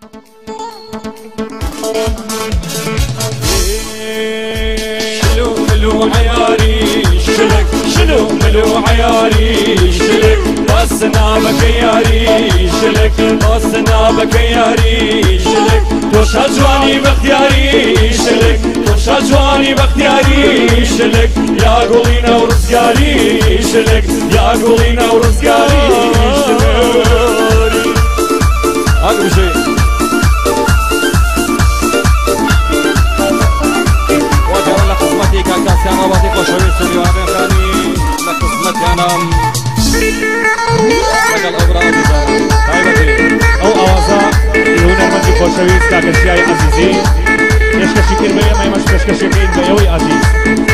شلو ملو عياري شلك شلو ملو عياري شلك باسنا بكياري شلك باسنا بكياري شلك توش جواني باختياري شلك توش جواني باختياري شلك يا قولينا ورزقاري شلك يا قولينا ورزقاري شلك هذا شيء كاسيانا باتيكو شوي سوريو أمريكاني لقسمتي أنا لقى الأبراد طيبتي أو أوازا هنا منجي خوشويس كاكشياي عزيزي يشكشي كيربيا ما يمش كشكشي كين بيوي عزيز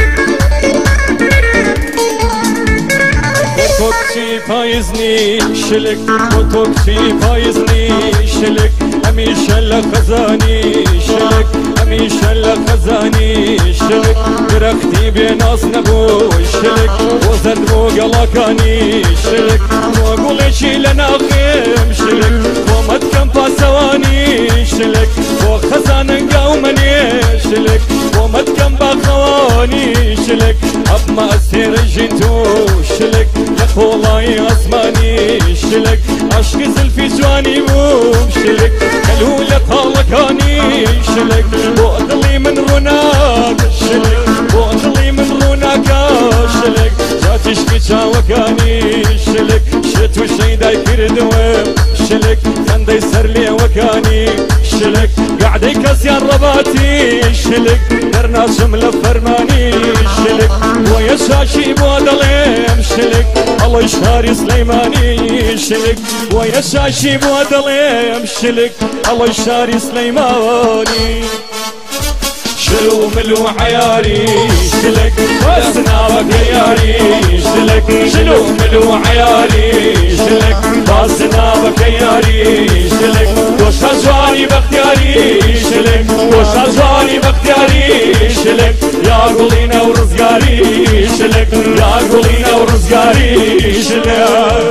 توكسي فايزني شلك توكسي فايزني شلك هميشه لخزاني شلك هميشه لخزاني شلك درختي بناس نبو شلك وزد مو قلقاني شلك وقول شي لنا خيم شلك ومتكم باسواني شلك وخزان قومني شلك ومتكم باخواني شلك اب ما اسير جنتو شلك والله اسماني شلك عشق زلفي جواني بوم شلك كلولة طالقاني شلك وأطلي من روناك شلك وأطلي من روناك شلك لا تشكي جاوكاني شلك شت وشي دايكر دوام شلك خندي يسر لي وكاني شلك قاعد يكسر رباتي شلك درنا شملة فرماني شلك ويا شاشي بودليم شلك الله يشهر سليماني شلك ويا شاشي بودليم شلك الله يشهر سليماني شلو ملو عياري شلك باسنا بكياري شلك شلو ملو عياري شلك باسنا بكياري شلك وش جواني باختياري شلك وش جواني باختياري شلك يا قولينا ورزقاري شلك يا قولينا ورزقاري شلك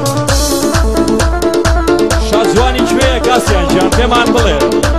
شازواني كويه كاسيان جان تمان بلي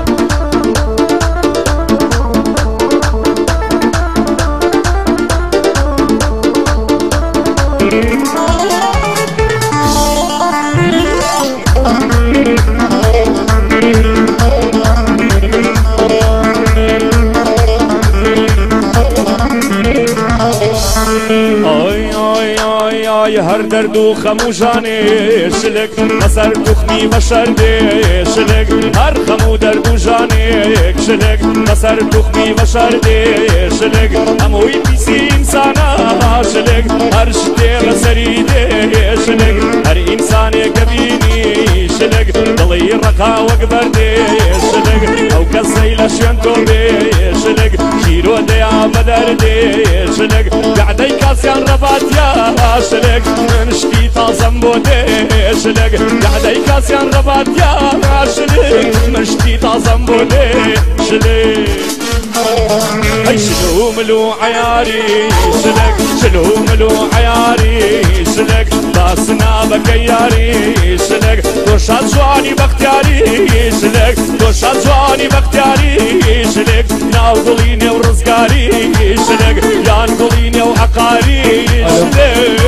هر دردو خموشانه شلک نصر تخمی بشرده شلک هر خمو دردو جانه شلک نصر تخمی بشرده شلک اموی پیسی انسانا شلک هر شتی غسریده شلک هر انسان کبینی شلک دلی رقا وقبرده شلک او کسی لشین توبه شلک شیرو دیا بدرده شلک قعدی کاسیان ربات یا شلک منشتي طازم بودي شلك قعدي كاسيان ربات يا شلك منشتي طازم بودي شلك هاي شلو ملو عياري شلك شلو ملو عياري شلك باسنا بكياري شلك توشات جواني باختياري شلك توشات جواني باختياري شلك ناو قوليني ورزقاري شلك يان قوليني وعقاري شلك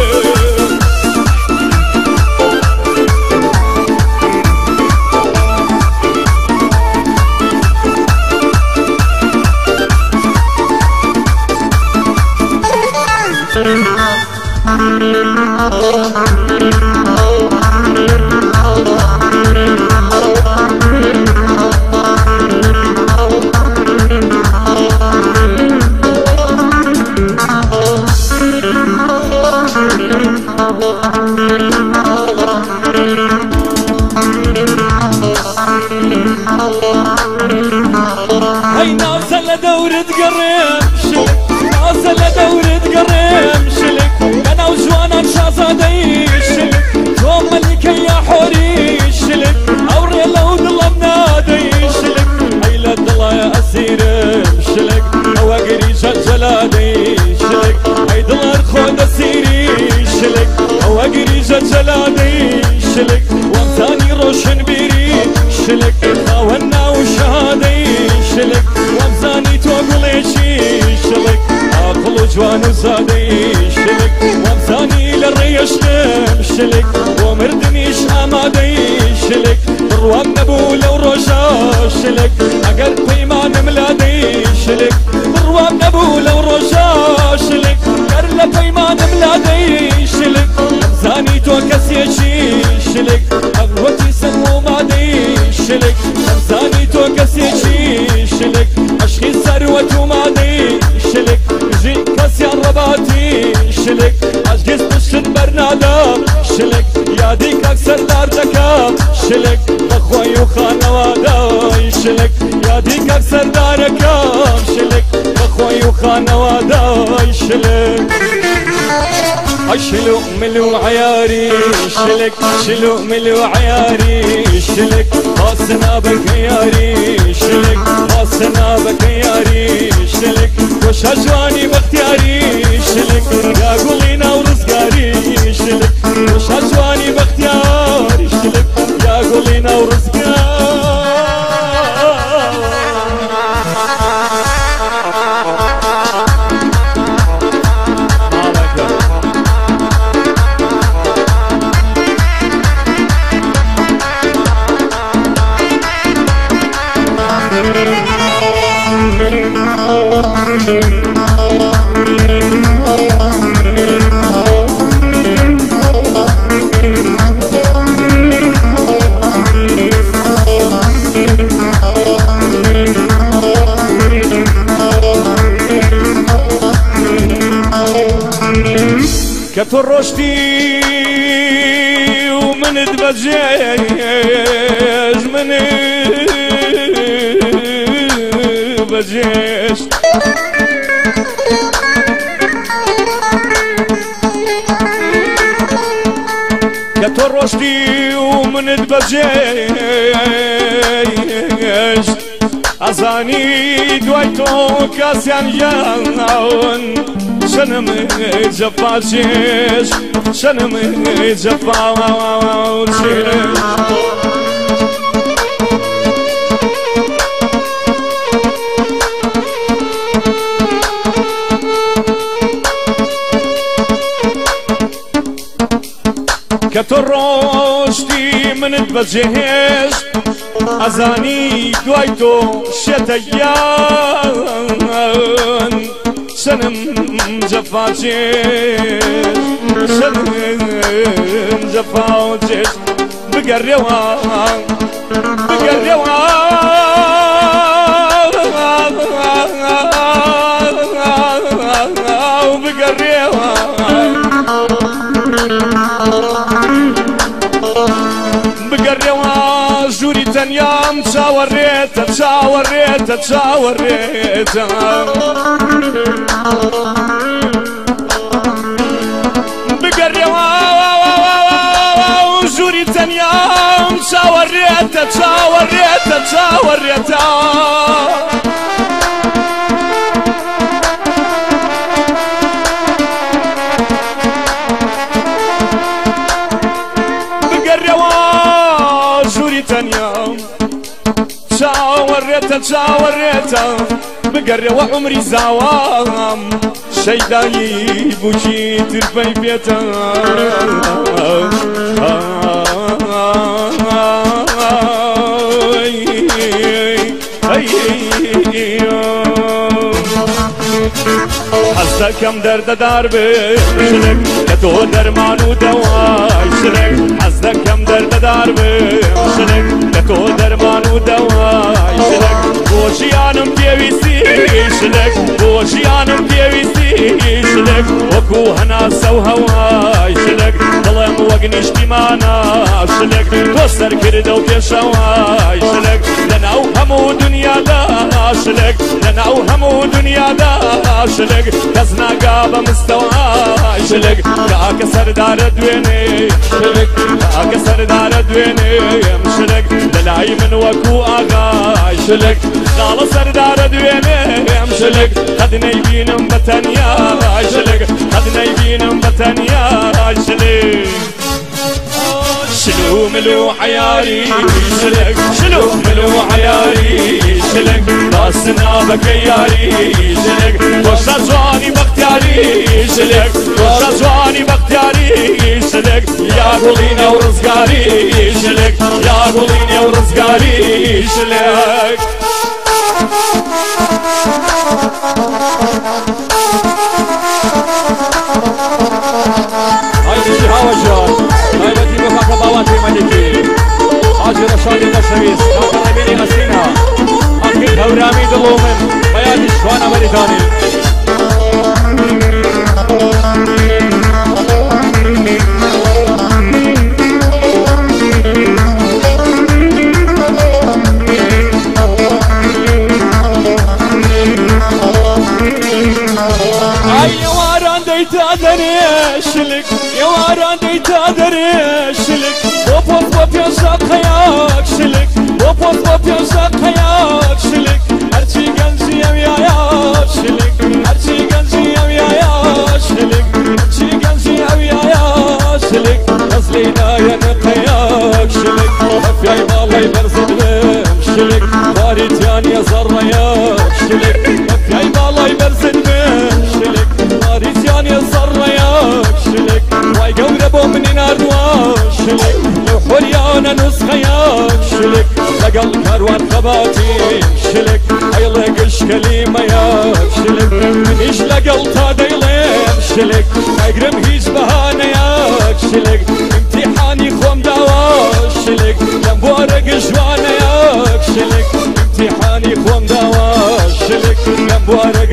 هاي نازل دورة قريم شلك نازل دورة قريم شلك انا وجوانا شازادي شلك توم ملكي يا حوري شلك اوري لو ضلبنا دي شلك هاي لدلا يا اسير شلك اواقري جلادي شلك هاي دلار خود اسيري شلك اواقري جلادي شلك وانتاني روشن بيري شلك جوان وزادي شلك وامزاني للريش شلك ومردنيش امادي شلك برواب نبولة ورجا شلك اقل بيمان ملادي شلك برواب نبولة ورجا شلك قرل بيمان ملادي شلك امزاني تو كسيشي شلك اغوتي سمو مادي شلك امزاني تو كسيشي شلك عشقي ثروة مادي شلك جي كاسيان رباتي شلك عشقي استشهد برنادم شلك ياديك اكثر دار دكام شلك بخوي وخانواداي شلك ياديك اكثر داركام شلك بخوي وخانواداي شلك شلو ملو عياري شلك شلو ملو عياري شلك خاصنا بكياري شلك خاصنا بكياري شلك وش هجواني باختياري شلك يا قولينا ورزقاري شلك وش هجواني باختياري شلك يا قولينا ورزقاري كتر رشدي ومن تبجيش من بجيش كتر رشدي ومن تبجيش أزاني دويتو كاسيان جاون شنم جفاشيش شنم جفاشيش كتروشتي من تبجيش أزاني دويتو شتيان شنم جفاشيش شنم جفاشيش بقريوها بقريوها وبقريوها بقريوها جوري تنيام تشاوريتا تشاوريتا تشاوريتا بقريوها جوري تنيام تشاوريتا تشاوريتا تشاوريتا تشاوريتا بقري وعمري زوام شيداي بوشي ترفي بيتا حسا كم درد دربي شلك كتو درمان ودواي شلك حسا كم درد دربي شلك كتو درمان ودواي شلك بوشيانم بيويسي شلك بوشيانم بيويسي شلك وكو هنا سو هواي شلك ظلم وقنيش بمانا شلك توسر كردو بيشواي شلك لنا وهمو دنيا دا شلك لنا وهمو دنيا دا شلك كزنا قابا مستواي شلك كاك سردار دويني شلك كاك سردار دويني شلك للاي من وكو اغاي شلك خاله سردار دويني شلك خدنا يبينم بتنيا شلك خدنا يبينم بتنيا شلك شلو ملو عياري شلك شلو ملو عياري شلك راسنا بكياري شلك وشا جواني بختياري شلك وشا جواني بختياري شلك يا قوليني ورزقاري شلك يا قوليني ورزقاري شلك هاي بيجي هوا جان هاي بدي بفاك باواتي ملكي حاجي رشادي مشويس كاكربيني أسينا أكيد هورامي دلومن بيادي شوانا مريداني شلك يا واران ديتادري شلك وبوس وبيشاق حياك شلك وبوس وبيشاق حياك شلك هرشي قنزي ويايا شلك هرشي قنزي ويايا شلك هرشي قنزي ويايا شلك غزلينا يا نقياك شلك وفياي بالله يبرزد بهم شلك واريتيان يا زرياك شلك وفياي بالله يبرزد بهم شلك واريتيان يا زرياك شلك واي قوربو مني ناردواك شلك وحريانا نسخياك شلك لقل كروان خباتي شلك ايلك اشكالي مياك شلك منيش لقل تاديلين شلك اقرم هيز بهانياك شلك امتحاني خوم دواك شلك لنبورق جوانياك شلك امتحاني خوم دواك شلك لنبورق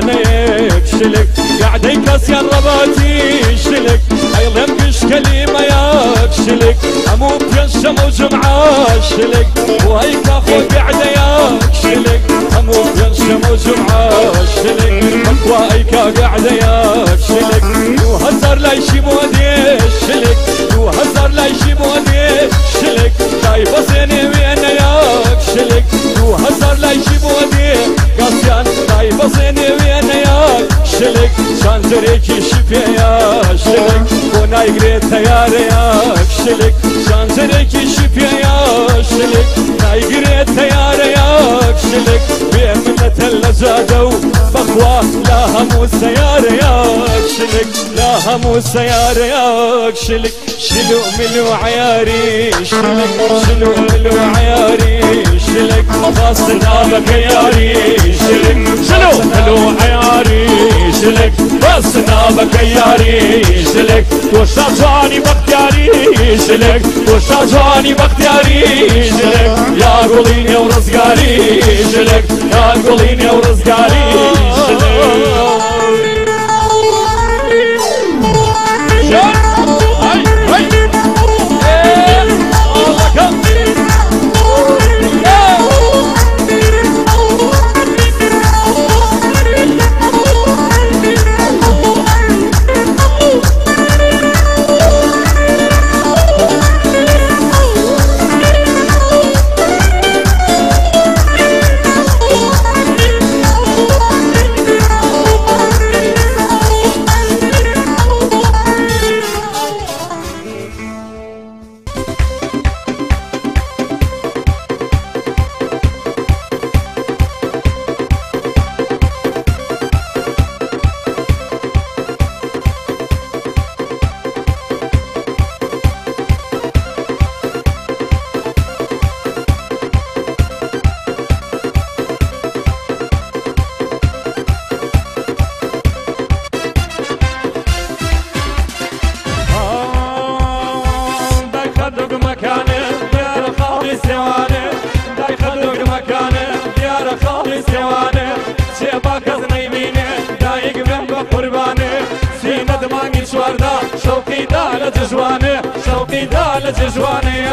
جوانيك شلك قاعدي كاسيان رباتي شلك ايلم اشكالي مياك شلك امو بينشم وجمعة شلك وهيك اخو قاعدياك شلك امو بينشم وجمعة شلك مكوا ايكا قاعدياك شلك وهزر لا يشي مودي شلك وهزر لا يشي مودي شلك طيب زيني وينياك شلك وهزر لا يشي مودي قاسيان طيب زيني وينياك شلك شان زريكي شفيا شلك وناي قريت تيارياك شلك شان زريكي شفيا شلك ناي قريت تيارياك شلك بيمنة اللزادو بخوا لا همو سيارياك شلك لا همو سيارياك شلك شلو ملو عياري شلك شلو ملو عياري شلك باصنا بكياري شلك شلو ملو عياري شلك باصنا بكياري شلك وشا جواني بختياري شلك وشا جواني بختياري شلك يا قوليني ورزقاري شلك يا قوليني ورزقاري شلك شوقي دالة جواني شوقي دالة جواني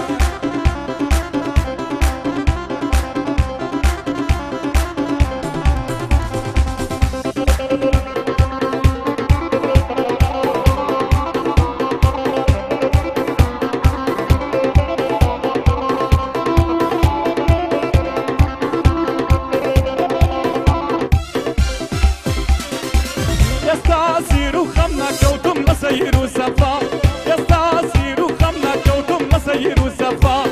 يستعصير خمنا كوتم مسير سفا يستعصير خمنا كوتم مسير سفا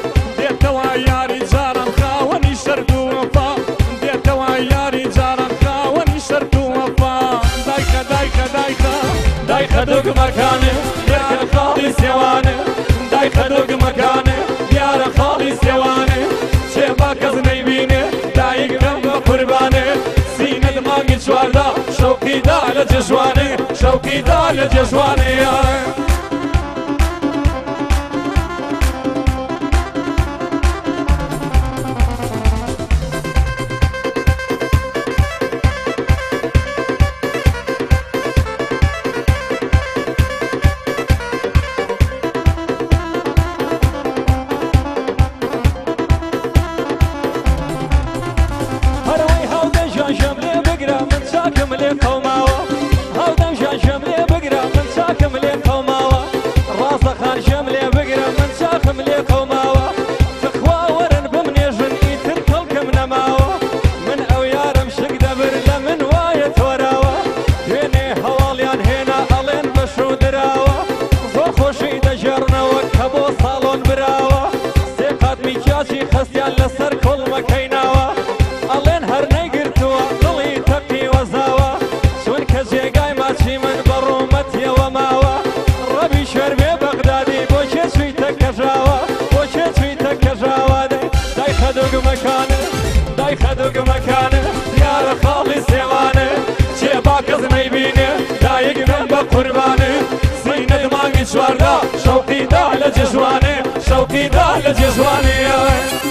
خدوق مكانه يا خالي سوانه داي خدوق مكانه يا خالي سوانه شباك زنيبينه داي قلب قربانه سينة مانجي شواردا شوقي دال جشوانه شوقي دال جشوانه يا خدوق مكانه يا خالي سوانه شباك زنيبينه دايق من بقربانه سينة مانجي شواردا شوقي دال جشوانه شوقي دال جشوانه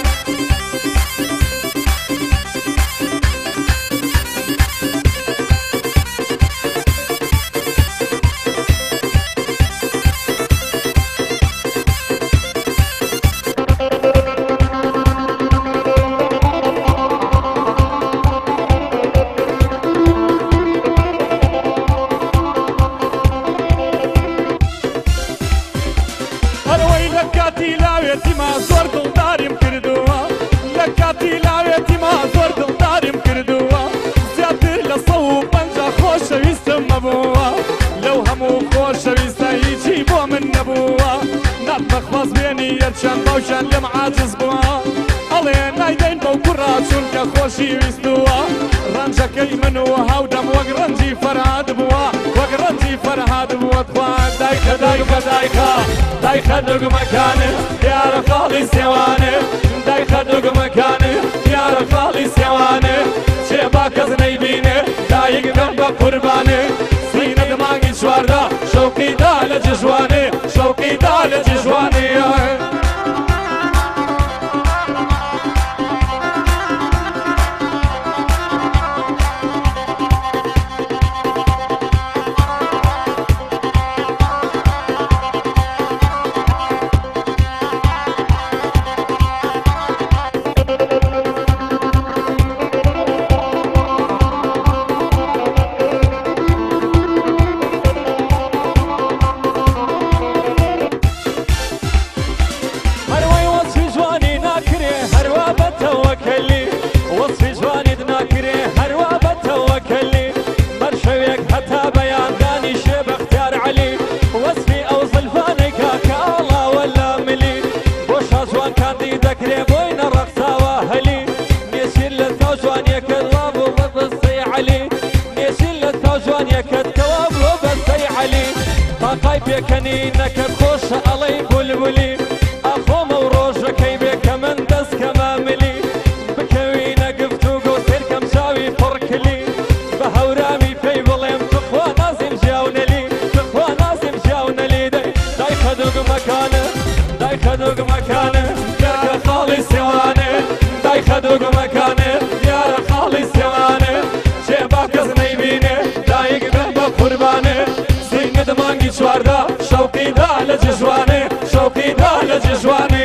چند باوشان لم عاجز بوا ئەڵێ نایدەین بەو کوڕا چونکە خۆشی ویستووە ڕەنجەکەی من و هاودەم وەک ڕەنجی فەرهاد بووە وەک ڕەنجی فەرهاد بووە توان دایکە دایکە دایکە دایکە دوگمەکانە یارە خاڵی سێوانە دایکە دوگمەکانە یارە خاڵی سێوانە چێبا کەس نەیبینێ دایک بن بە قوربانە سینە دمانگی چواردا شەوقی دا لە جژوانێ شەوقی دا لە جژوانێ بێکەنی نەکەت خۆشە ئەڵەی بولبولی ئەخۆمە و ڕۆژەکەی بێکە من دەست کەماملی بکەوینە گفتوگۆ سێرکەم چاوی پڕکلی بە هەورامی پێی بڵێم تخوا نازیم ژیاونەلی تخوا نازیم ژیاونەلی دای خەدوگمەکانە دای خەدوگمەکانە یارە خاڵی سێوانە دای خەدوگمەکانە یارە خاڵی سێوانە چێبا کەس نەیبینێ دایک بن بە قوربانە سینە دمانگی چواردا شوقی دا لە جژوانێ شوقی دا لە جژوانێ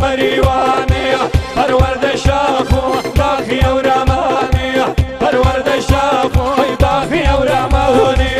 مريواني پرورد شافو داخي ورماني پرورد شافو داخي ورماني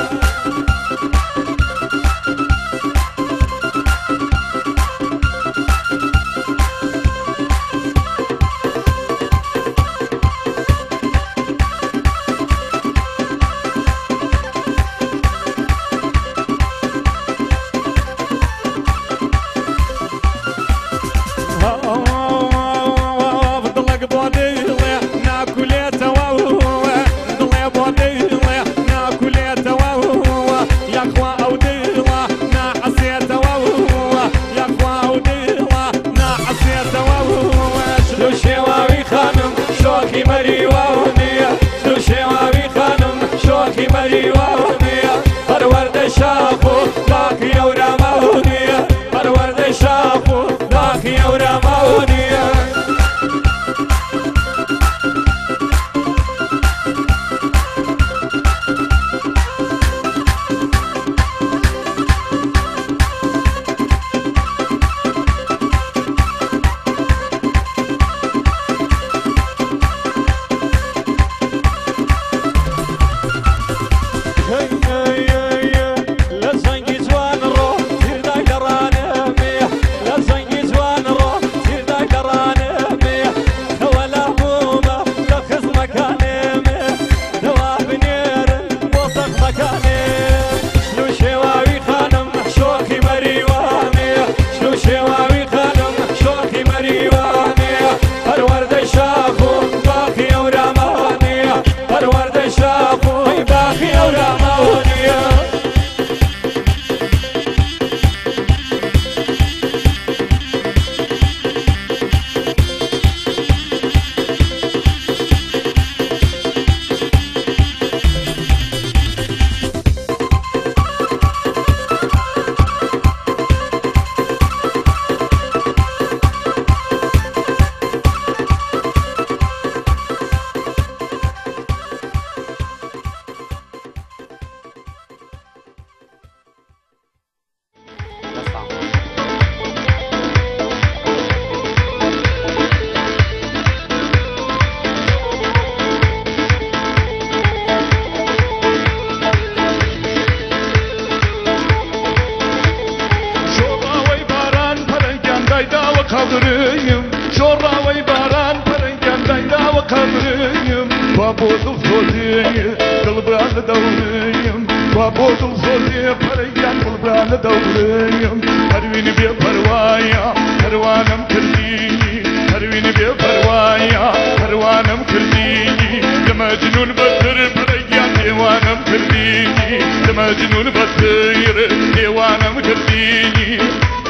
kaldırayım Çorravayı baran parengenden ve kaldırayım Babodul soziye kılbranı davrayım Babodul soziye parengden kılbranı davrayım Pervini bir parvaya pervanım kırdini Pervini bir parvaya pervanım kırdini Demecnun batır parengden devanım kırdini Demecnun batır devanım kırdini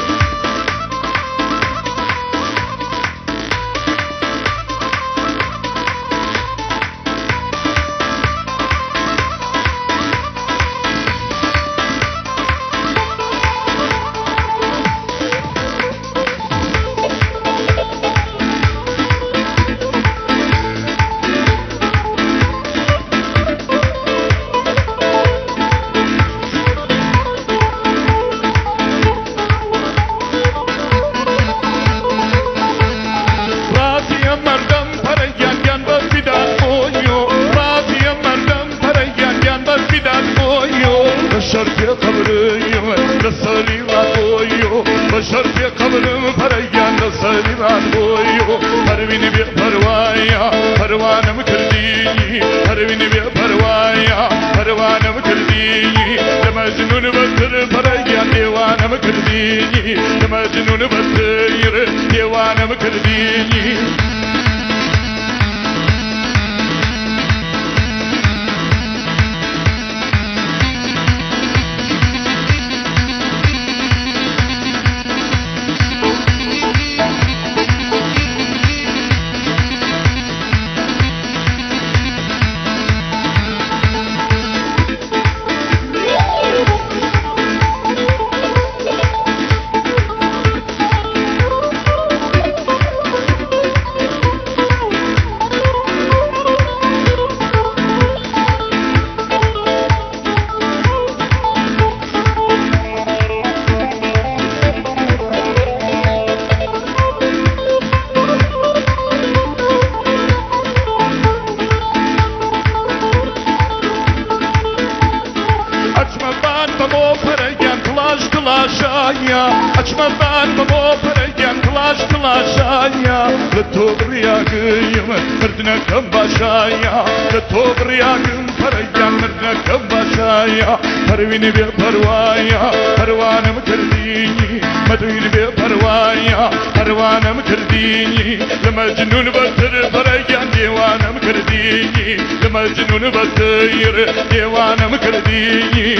Şarkıya kavrayım da sarılan boyu Şarkıya kavrayım parayan da sarılan boyu Pervini bir parvaya pervanım kırdini Pervini bir parvaya pervanım kırdini Demecnun batır parayan devanım kırdini Demecnun batır devanım kırdini كلاشايا أجمل بابو بريان كلاشايا لتوبريا قيم مردنا كباشايا لتوبريا قيم بريان مردنا كباشايا پروين بي پروايا پروان مكرديني مدين بي پروايا پروان مكرديني لمجنون بتر بريان ديوان مكرديني لمجنون بتر ديوان مكرديني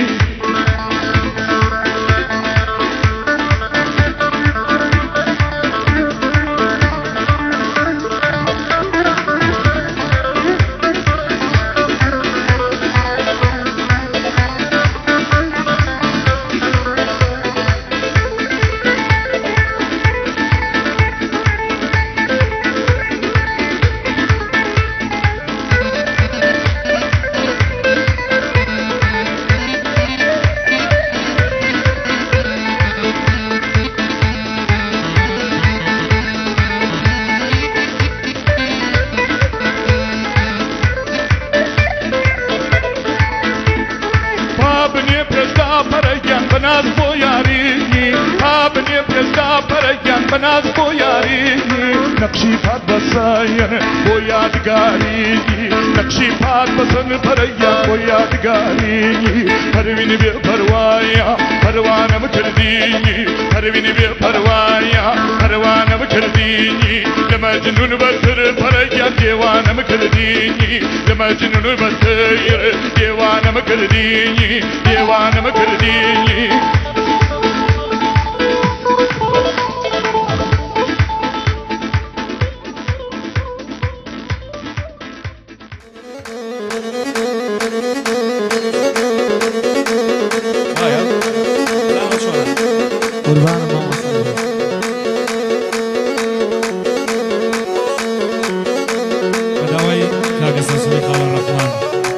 بناز بو ياريني ابني بيزا بريان بناز بو ياريني نقشي فات بساين بو يادگاريني نقشي فات بسن بريان بو يادگاريني پروين بي پروايا پروان مكرديني پروين بي پروايا پروان مكرديني لمجنون بتر بريان ديوان مكرديني لمجنون بتر ديوان مكرديني ديوان مكرديني قربان الله بداوي كاغا سوسوي خال الرحمن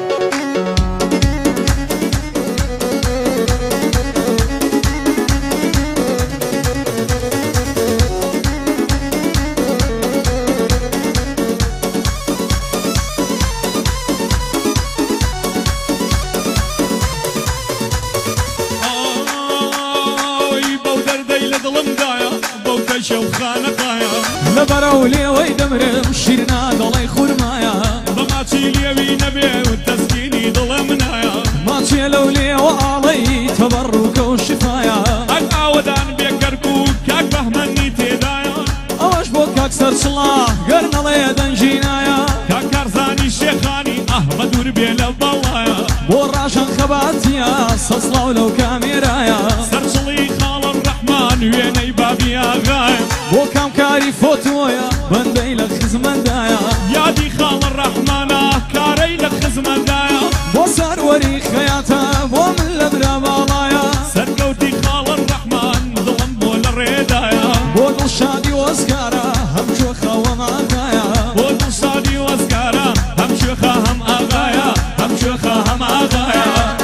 لبرولي ويدمرم شيرنا ضلي خرمايا ضماتي ليوي نبي والتسكيني ظلمنايا ماتي لولي وعلي تبرك وشفايا الأودان بيكركو كاك بهمني تدايا اوش بوك اكثر صلاح قرنا ليدن جينايا كاك كارزاني الشيخاني بدور بيلا بالله وراشن خباتيا صصلا ولو كاميرايا سرسلي خال الرحمن ويني بابي غاية وكم كاري فوتويا بندي لك خزمن دايا يا دي خال الرحمن كاري لك خزمن دايا وصار وري خياتا ومن لبرا بالايا سرقوتي خال الرحمن ظلم بول الريدايا بودو شادي واسكارا هم شوخا وما غايا بودو شادي واسكارا هم شوخا هم اغايا هم شوخا هم اغايا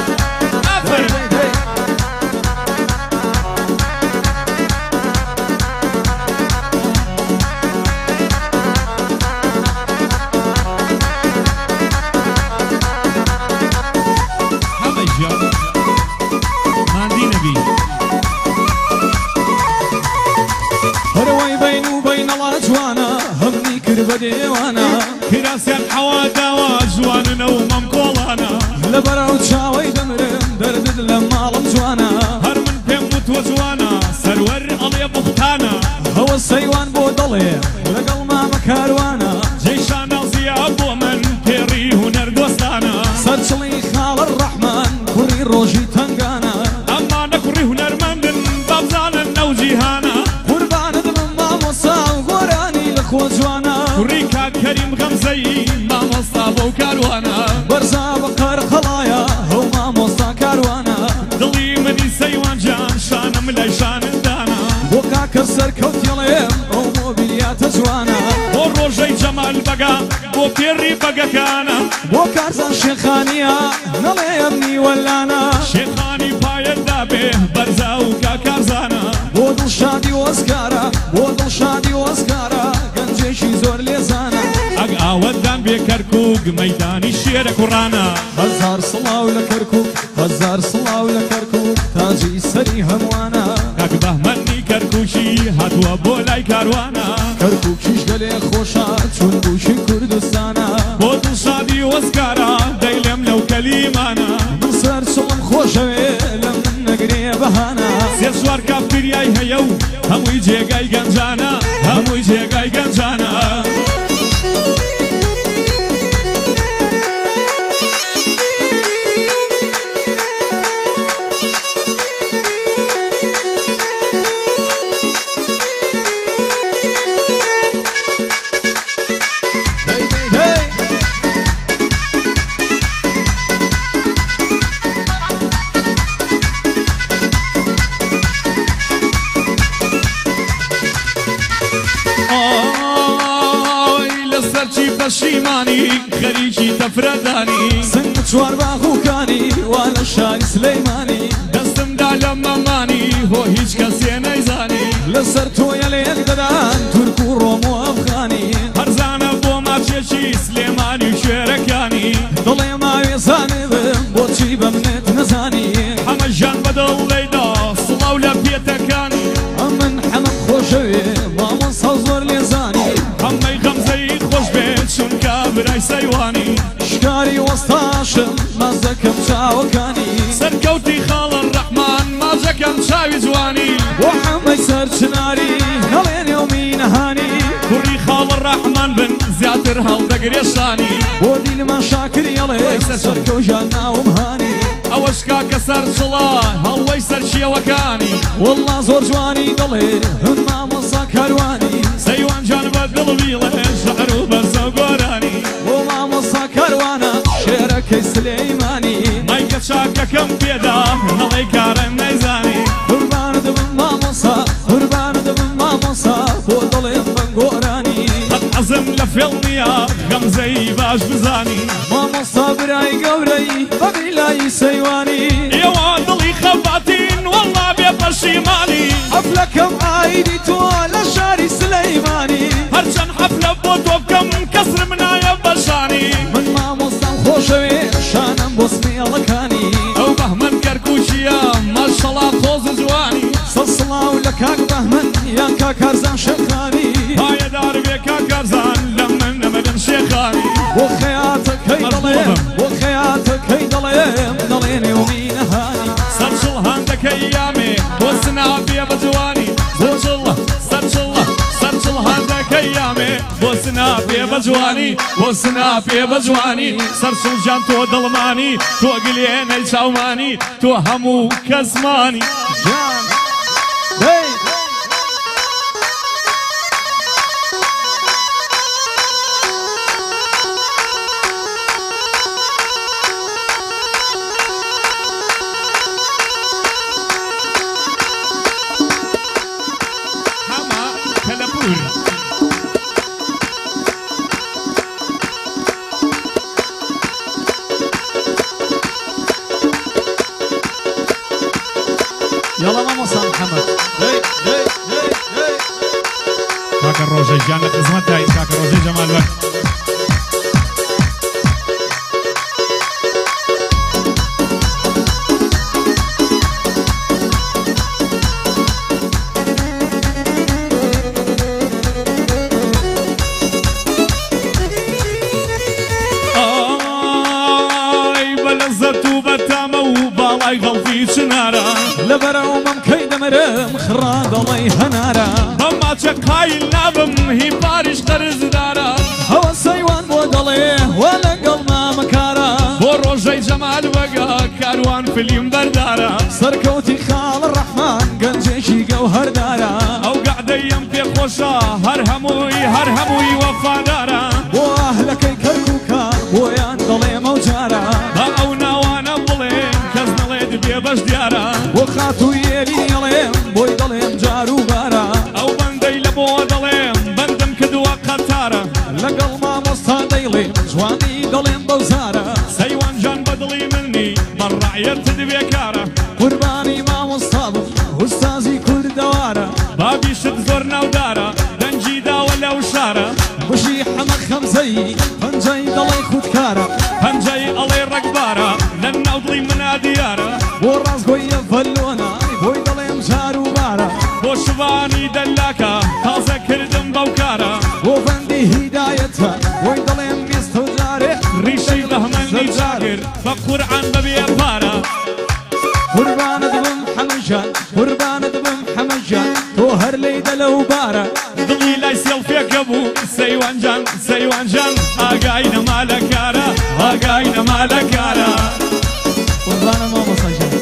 بديوانا كراسيان حوادا وجوان ومم كولانا لبرا وشاوي دمرم دردد لما لمجوانا هر من بيموت وجوانا سرور علي بختانا هو السيوان بودلي لقل ما مكاروانا جيشانا زياب ومن بيري هنر دوستانا سرسلي خال الرحمن كوري روجي تنقانا اما نكوري هنر من بابزانا نوجيهانا قربان دم ما مصا وقراني لخوجوانا كوريكا كريم غمزي ما مصابو كاروانا برزا بقر خلايا هو ما مصا كاروانا دلي مني سيوان جان شانم ليشان دانا وكا كسر كوت يليم او موبيليات جوانا وروجي جمال بقى وبيري بقى كانا وكارزان شيخانيا نلي امني ولانا شيخاني باير دابه برزا وكا كارزانا ودل شادي واسكارا ودل شادي واسكارا گنجشي زور ليزانا اق اودان بكركوك ميداني الشير قرانا هزار صلاة ولكركوك هزار صلاة ولكركوك تاجي سري هموانا هاتووە بۆ لای کاروانە کەرکووکیش گەلێ خۆشە چون بووشی کوردستانە بۆ دڵشادی وەزگارە دەیلێم لەو کەلیمانە من سەر چڵم خۆشەوێ لە من نەگرێ بەهانە سێ چوار کافتریای هەیە و هەمووی جێگای گەنجانە هەمووی جێگای گەنجانە پەشیمانی خەریکی تەفرەدانی سنگ چوار باخووکانی وا لە شاری سلەیمانی دەستمدا لە مەمانی هۆ هیچ کەسێ نەیزانی لەسەر تۆیە لێک دەدان تورک و ڕۆم و ئەفغانی هەرزانە بۆ ماچێکی سلێمانی و شوێرەکانی دڵێ ماوێزانێ بم بۆچی بە منت نەزانی ئەمە ژیان بەدڵ لەیدا سڵاو لە پێتەکانی ئەمن حەمەم خۆشەوێ مامۆستا زۆر لێزانی هەمەی غەمزەی خۆش بێت چونکە برای سەیوانی شکاری وەستاشم ماز دەکەم چاوەکانی سەرکەوتی خاڵە ڕەحمان ماژەکەم چاوی جوانی بۆ حەمەی سەر چناری هەڵێنێ و مینەهانی کوڕی خاڵە ڕەحمان بن زیاتر هەڵدەگرێشانی بۆ دیلمان شاکری هەڵێ سەرکەوژان ناوم هانی ئەوەش کاکە سەر چڵە هەڵوەی سەر شێوەکانی وەڵا زۆر جوانی دەڵێ هەن مامۆستا کاروانی سەیوان جان بە دڵ بیڵێ شەعر و بەرزە و گۆرانی بۆ مامۆستا کاروانە شێرەکەی سلەیمانی مایکە چاکەکەم پێدا هەڵەی کارم نەیزانی قوربانت بم مامۆستا قوربانت بم مامۆستا بۆ دڵێم بەنگۆرانی قەت عەزم لە فێڵ نییە غەمزەی باش بزانی مامۆستا برای گەورەی بەبیلایی سەیوانی ئێوە دڵی خەباتین وەڵا بێ پەشیمانی حەفلەکەم ئایدی تۆ لە شاری سلەیمانی هەرچەند حەفلە بۆ تۆ بکەم کەسرم نایە بەشانی من مامۆستام خۆشەوێ شانم بۆ سمێڵەکانی ئەو بەهمەن کەرکووچیە ماشەڵا خۆز و جوانی سەسڵاو لە کاک بەهمەن یان کاکارزان شێخانی پایەدار بێ کاکارزان لە من نەمەدەم شێخانی بۆ خەیاتەکەی دەڵێم بۆ خەیاتەکەی دەڵێم دەڵێنێ و مینەهانی سەرچڵ هەندەکەی یامێ بۆ سنا بێ بە جوانی سەرچڵە سەرچڵە سەرچڵ هەندەکەی یامێ بۆ سنا بێ بە جوانی بۆ سنا بێ بە جوانی سەرچڵ جان تۆ دڵمانی تۆ گلێنەی چاومانی تۆ هەموو کەسمانی جان هی هەما کەلەپور يلا مامۆستا محەممەد کاکە ڕۆژەی گیان لە خزمەتای کاکە ڕۆژەی جەمالبەر ئای بە لەزەت و بەتامە و باڵای غەڵفی چنارە لەبەرەومەم کەی دەمەرم خڕا دەڵێی هەنارە بەماچە قایل نابم هی پاریش قەرزدارە هەوە سەیوان بۆ دەڵێ وا لەگەڵ مامەکارە بۆ ڕۆژەی جەمال وەگە کاروان فلیم بەردارە سەرکەوتی خاڵ ڕەحمان گەنجێکی گەوهەردارە ئەو گەعدەیم پێخۆشە هەر هەمووی وەفادارە بۆ ئەهلەکەی کەرکووکە بۆیان دەڵێ مەوجارە بە ئەو ناوانە بڵێن کەس نەڵێت بێ بەش دیارە بۆ خاتوویێری ئەڵێم بۆی دەڵێم جار و بارە ئەو بەندەی لە بۆ دەڵێم بەندم کردووە قەتارە لەگەڵ مامۆستا دەیڵێم جوانی دەڵێم بەوزارە سەیوان جان بەدڵی منی بەڕعەتت بێکارە قوربانی مامۆستا بوو ئوستازی کوردەوارە بابیشت زۆر ناودارە دەنجی داوە لەو شارە بژی حەمە خەمزەی پەنجەی دەڵێ خودکارە پەنجەی ئەڵێ ڕەگبارە لە ناودڵی منە دیارە بۆ ڕازگۆیە فەلۆنە بۆی دەڵێم جار و بارە بۆ شوانی دەلاکە مسافر فقرعان ببي بارا قربان دبم حمجان قربان دبم حمجان تو هر ليد لو بارا دڵی لای سێڵفێکە بوو سەیوان جان سەیوان جان ئاگای نەما لە کارە ئاگای نەما لە کارە قربان ما مساجان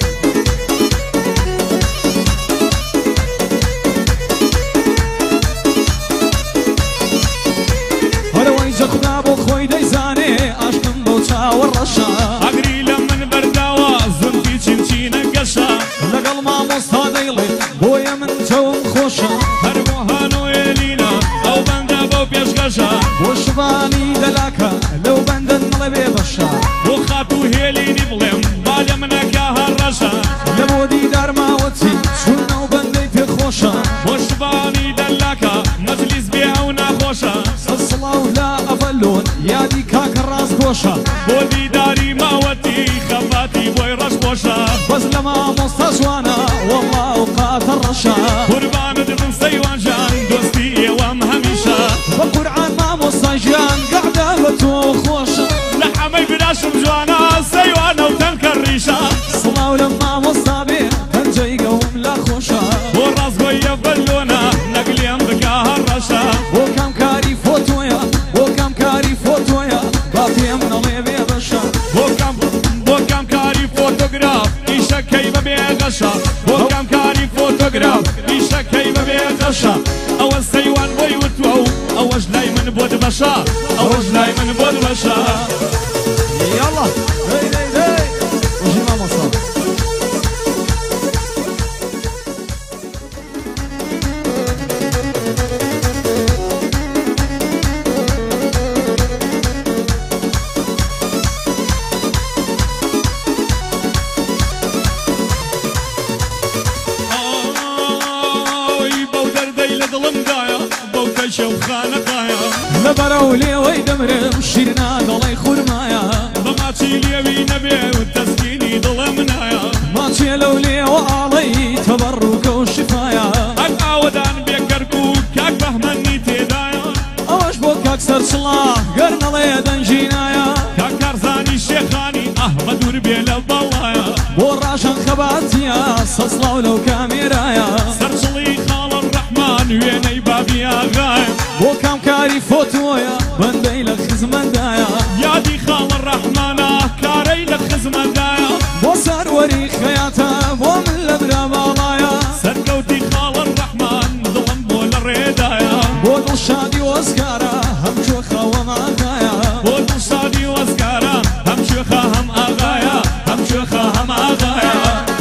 هەروەی جەخدا بۆ خۆی دەیزانێ عاشقم بۆ چاوە ڕەشە ئەگری لە من بەرداوە زولفی چینچینە گەشە لەگەڵ مامۆستا دەیڵێ بۆیە من جەوم خۆشە هەر بۆ هانوێلینە ئەو بەندە بەو پێشگەشە بۆ شبانی دەلاکە لەو بەندن مڵێ بێ بەشە بۆ خات و هێلینی بڵێم با لە منەکە هەر ڕەشە لە بۆ دیدار ماوەتی چونە و بەندەی پێ خۆشە بۆ شبانی دەلاکە مەجلیس بێ ئەو ناخۆشە سەسڵاو لا ئەڤەلۆن یادی کاکە ڕاست گۆشە بۆ دیداری ماوەتی خەفاتی بۆی ڕەش خۆشە بەس لە مامۆستا جوانە وەڵڵا ئەوقاتە ڕەشە قوربانت بم سەیوان جان دۆستی ئێوەم هەمیشە بە قورعان مامۆستا ژیان گەعدا بە تۆ خۆشە لە حەمەی براشم جوانە سەیوانە و تەنکە ڕیشە سڵاو لە مامۆستا بێ پەنجەی گەوم لا خۆشە بۆ ڕازگۆیە بەلۆنە نەگلێم بکە هەر ڕەشە بۆ کام کاری فۆتۆیە بۆ کام کاری فۆتۆیە با پێم نەڵێ بێ بەشە بۆ کام کاری فۆتۆگراف ئیشەکەی بەبێ غەشە بۆ کام کاری فۆتۆگراف ئیشەکەی بەبێ غەشە ئەوە سەیوان بۆی وتووە و ئەوەش لای من بۆت بەشە ئەوەش لای من بۆت بەشە یاڵا هەی هەی هەی وژی مامۆستا شەوخانەقایە لەبەرەو لێوەی دەمرم شیرنا دەڵی خورمایە بەماچی لێوی نەبێ و تەسکینی دڵە منایە ماچێ لەو لێوە ئاڵەی تەبەڕووکە و شفایە ئەن ئاوەدان بێکەرکوو کاک بەهمەنی تێدایە ئەوەش بۆ کاک سەرچڵا گەر نەڵێ دەنجینایە کاک کارزانی شێخانی ئەحمە دوور بێ لە بەڵایە بۆ ڕاشەن خەباتیە سەسڵاو لەو کامێرایە سەرچڵی خاڵە ڕەحمان وێنەی بابی ئاغایە بۆ کامکاری فۆتۆیە بەندەی لە خزمەندایە یادی خاڵە ڕەحمانە کارەی لە خزمەندایە بۆ سەروەری خەیاتە بۆ من لە برا باڵایە سەرکەوتی خاڵە ڕەحمان دڵم بۆ لە ڕێدایە بۆ دڵشادی وەزگارە هەم شوێخەوە ماغایە بۆ دڵشادی وەزگارە هەم شوێخە هەم ئاغایە هەم شوێخە هەم ئاغایە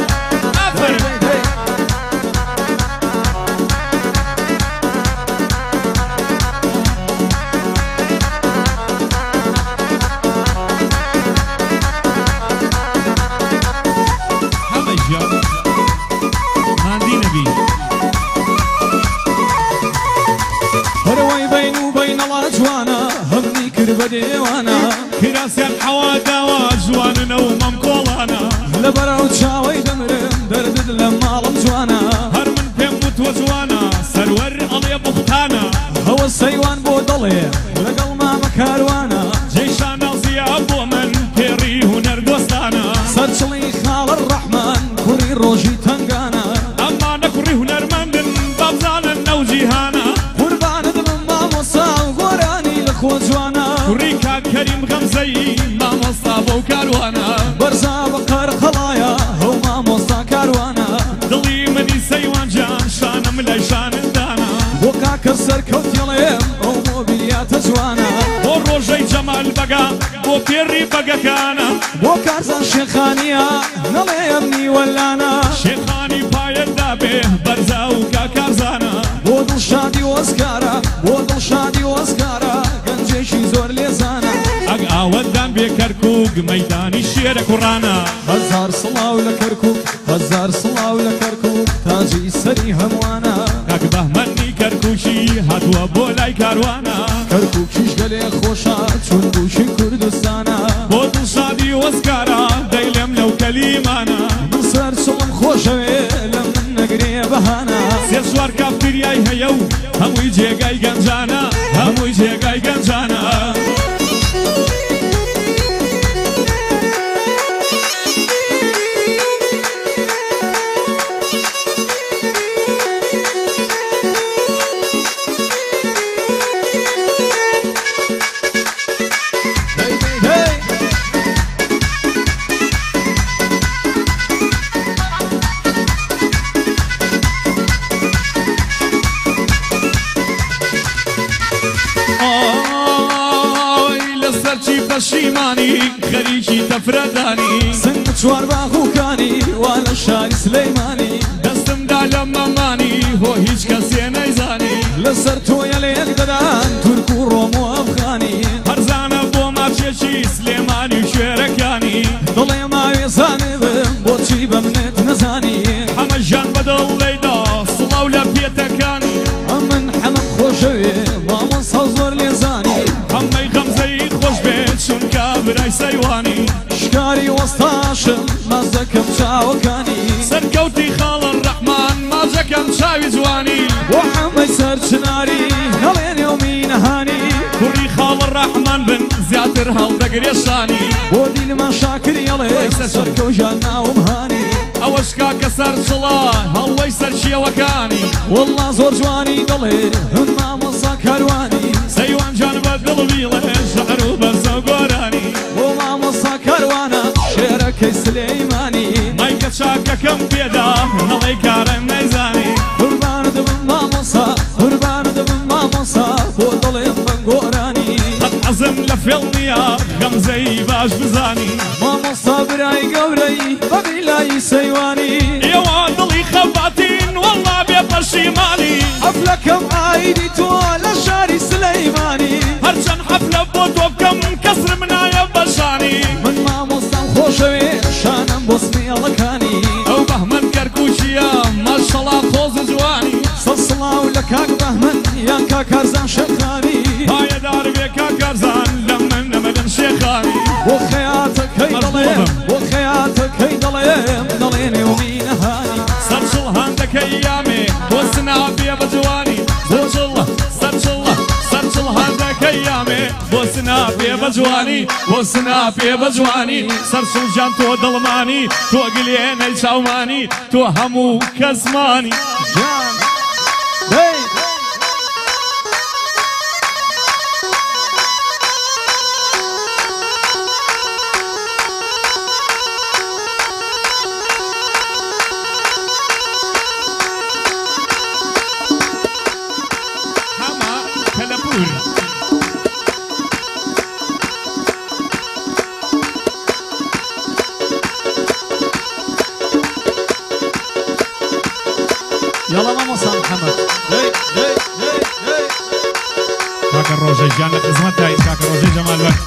جوانە هەمنی کرد بە دێوانە کراسیان حەوا داوا جوانن و مەمکۆڵانە لەبەرەو چاوەی دەمرم دەردت لە ماڵم جوانە هەر من پێم وتوە جوانە سەروەر ئەڵێ بوختانە ئەوە سەیوان بۆ دەڵێ لەگەڵ مامە کاروانە جێشان ناوزیە بۆ من پێڕی هونەر دۆستانە سەرچڵی خاڵە ڕەحمان کوڕی ڕۆژی تەنگانە ئەمانە کوڕی هونەرمەندن بابزانن نەو جیهانە قوربانت بم مامۆستا و گۆرانی لە خۆ جوانە کوڕی کاک کەریم غەمزەی مامۆستا بەو کاروانە بەرزا بە قەر خەڵایە هەو مامۆستا کاروانە دڵی منی سەیوان جان شانم لای شانندانە بۆ کاکە سەرکەوتیڵێم ئەو مۆبیلیاتە جوانە بۆ ڕۆژەی جەمال بەگا بۆ پێڕی بەگەکانە بۆ کارزان شێخانیە نەڵێ ئەمنی وەلانە شێخانی پایەدا بێ بەرزا و کاکارزانە بۆ دڵشادی وەزگارە بۆ دڵشادی وەزگارە گەنجێکی زۆر لێزانە ئەگ ئاوەدان بێ کەرکووک مەیدانی شێرە کوڕانە هەزار سڵاو لە کەرکووک هەزار سڵاو لە کەرکووک تاجی سەری هەمووانە کاک بەهمەنی کەرکووشی هاتووە بۆ لای کاروانە کەرکووکیش گەلێ خۆشە چون بوشی کوردستانە بۆ دڵشادی وەزگارە دەیلێم لەو کەلیمانە من سەرچڵم خۆشەوێ لە من نەگرێ بەهانە سێ سوار کافتریای هەیە و هەمووی جێگای گەنجانە هەمووی جێگای گەنجانە سلەیمانی خەریکی تەفرەدانی سنگ چوار باخوکانی وا لە شاری سلەیمانی دەستمدا لە مەمانی هۆ هیچ کەسێ نەیزانی لەسەر تۆیە لە یەک دەدان تورک و ڕۆم و ئەفغانی هەرزانە بۆ ماچێکی سلێمانی و شوێرەکانی دڵێ ماوێ زانێ بم بۆچی بە منت نەزانی ئەمە ژیان بەدڵ لەیدا سڵاو لە پێتەکانی من حەمەم خۆشەوێ مامۆستا زۆر لێزانی ئەمەی غەمزەی خۆش بێت چونکە برای سەیوانی شکاری وەستاشم ماز دەکەم چاوەکانی سەرکەوتی خاڵە ڕەحمان مازەکەم چاوی جوانی بۆ حەمەی سەر چناری هەڵێنێ و مینەهانی کوڕی خاڵە ڕەحمان بن زیاتر هەڵدەگرێشانی بۆ دیلمان شاکری هەڵێ سەرکەوژان ناوم هانی ئەوەش کاکە سەرچڵا هەڵوەی سەرچیەوەکانی وەڵڵا زۆر جوانی دەڵێ هەن مامۆستا کاروانی سەیوان جان بە دڵبیڵێ شەعر و بەرزە و گۆرانی بۆ مامۆستا کاروانە شێرەکەی سلەیمانی مایکە چاکەکەم پێدا هەڵەی کارم نەیزانی قوربانە دەبم مامۆستا قوربانە دەبم مامۆستا بۆ دڵێم بە گۆرانی حەزم لە فێڵ نییە غەمزەی باش بزانی مامۆستا برای گەورەی بە بیلایی سەیوانی ئێوە دڵی خەباتین وەڵڵا بێ پەشیمانی حەفلەکەم ئایدی تۆ لە شاری سلەیمانی هەرچەند حەفلە بۆ تۆ بکەم کەسرم نایە بەشانی من مامۆستام خۆشەوێ شانم بۆ سمێڵەکانی ئەو بەهمەن کەرکووچیە ماشەڵا خۆز جوانی سەڵسڵاو لە کاک بەهمەن یان کاکارزان شێخانی پایەدار بێ کاکارزان لە من نەمەدەن شێخانی بۆ خەیاتەکەی دەڵێم بۆ خەیاتەکەی دەڵێم دەڵێنێ و مینەهانی سەرچڵ هەندەکەی یامێ بۆ سنا بێ بە جوانی سەرچڵ هەندەکەی یامێ بۆ سنا بێ بە جوانی بۆ سنا بێ بە جوانی سەرچڵ جان تۆ دڵمانی تۆ گلێنەی چاومانی تۆ هەموو کەسمانی جان دەی يلا مامۆستا محەممەد کاکە ڕۆژەی گیان لە خزمەتای کاکە ڕۆژەی جەمال بەر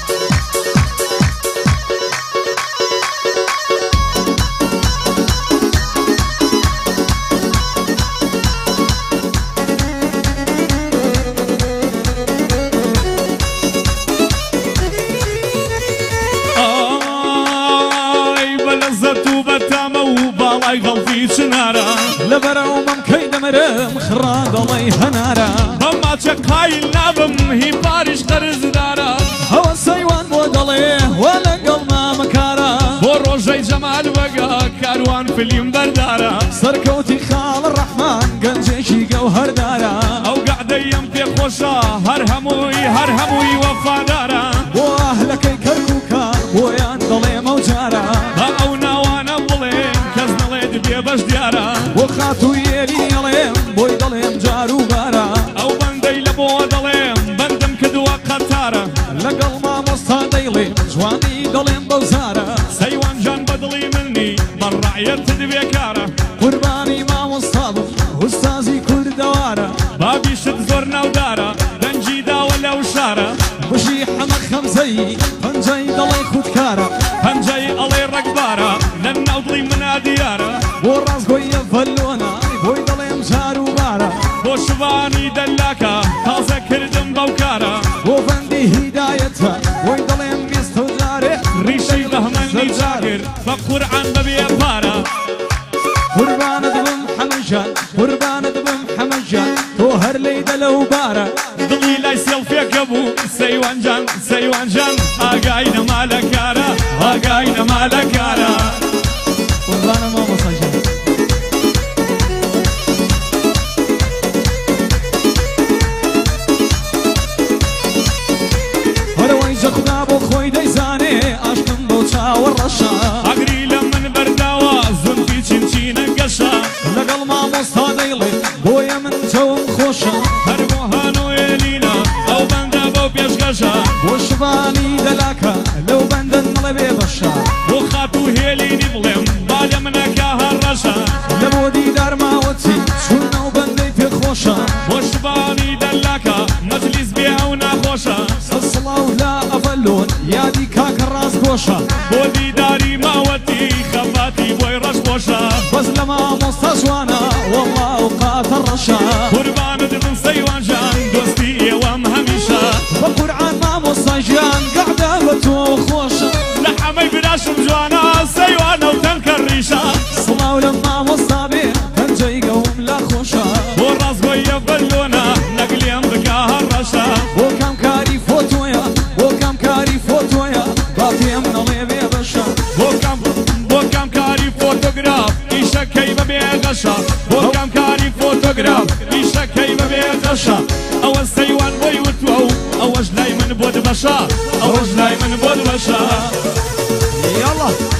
لەبەرەومەم کەی دەمەرم خڕا دەڵێی هەنارە بەماچە قایل نابم هی پاریش قەرزدارە هەوە سەیوان بۆ دەڵێ وە لەگەڵ مامەکارە بۆ ڕۆژەی جەمال بەگە کاروان فلیم بەردارە سەرکەوتی خاڵە ڕەحمان گەنجێکی گەوهەردارە ئەو گەعدەیم پێخۆشە هەر هەمووی وەفادارە بۆ ئەهلەکەی کەرکووکە بۆیان دەڵێ مەوجارە بە ئەو ناوانە بڵێم کەس نەڵێت بێ بەش دیارە بۆ خاتوویێری هەڵێم بۆی دەڵێم جار و بارە ئەو بەندەی لە بۆ دەڵێم بەندم کردووە قەتارە لەگەڵ مامۆستا دەیڵێم جوانی دەڵێم بەوزارە سەیوان جان بەدڵی منی بەڕعەت دەبێ کارە قوربانی مامۆستا بم ئوستازی کوردەوارە بابیشت زۆر ناودارە دەنجی داوە لەو شارە بژی حەمە خەمزەی پەنجەی دەڵێ خودکارە پەنجەی ئەڵێ ڕەکبارە لە ناو دڵی منە دیارە بۆ ڕازگۆیە فەلۆنە بۆی دەڵێم جار و بارە بۆ شوانی دەلاکە تازە کردم بەو کارە بۆ بەندی هیدایەتە بۆی دەڵێم بیست و جارێ ڕیشی بەهمەندی جاگر بە قورعان بەبێ پارە قوربانت بم حەمەجان قوربانت بم حەمەجان تۆ هەر لەی دەلە و بارە دڵی لای سێڵ پێکە بوو سەیوان جان ئاگای نەما لە کارە ئاگای نەما لە کارە قوربانە مامۆستا جان هەرەوەی جەخدا بۆ خۆی دەیزانێ ئاشکم بۆ چاوە ڕەشە ئەگری لە من بەرداوە زولفی چینچینە گەشە لەگەڵ مامۆستا دەیڵێ بۆیە من جەوم خۆشە هەر بۆ هانوێلینە ئەو بەندە بەو پێشگەشە بۆ شوانی دەلاکە خۆشە بۆ دیداری ماوەتی خەفاتی بۆی ڕەش خۆشە بەس لە مامۆستا جوانە وەڵڵا ئەوقاتە ڕەشە قوربانت بن سەیوان جان دۆستی ئێوەم هەمیشە بە قورعان مامۆستا ژیان گەعدا بە تۆ خۆشە لە حەمەی براشم جوانە سەیوانە و تەنکە ڕیشە سڵاو لە مامۆستا بێ پەنجەی گەوم لا خۆشە بۆ ڕاستگۆیە بەلۆنە نەگلێم بکا هەر ڕەشە بۆ کام کاری فۆتۆیە بۆ کام کاری فۆتۆیە با پێم نەڵێ بێ بەشە بۆ کام کاری فۆتۆگراف ئیشەکەی بەبێ غەشە بۆ کام کاری فۆتۆگراف ئیشەکەی بەبێ غەشە ئەوە سەیوان بۆی وتووە و ئەوەش لای من بۆ دبەشە ئەوەش لای من بۆ دبەشە یاڵڵا